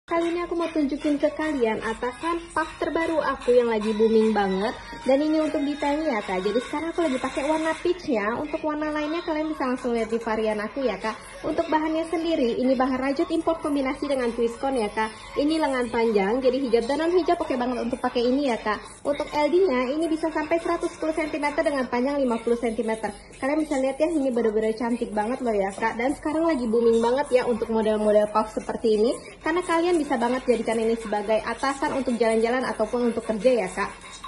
Kali ini aku mau tunjukin ke kalian atasan puff terbaru aku yang lagi booming banget. Dan ini untuk detailnya ya kak. Jadi sekarang aku lagi pakai warna peachnya. Untuk warna lainnya kalian bisa langsung lihat di varian aku ya kak. Untuk bahannya sendiri, ini bahan rajut import kombinasi dengan twistcon ya kak. Ini lengan panjang, jadi hijab dan non hijab oke banget untuk pakai ini ya kak. Untuk LD-nya ini bisa sampai 110 cm dengan panjang 50 cm. Kalian bisa lihat ya, ini bener-bener cantik banget loh ya kak. Dan sekarang lagi booming banget ya untuk model-model puff seperti ini. Karena kalian bisa banget jadikan ini sebagai atasan untuk jalan-jalan ataupun untuk kerja ya kak.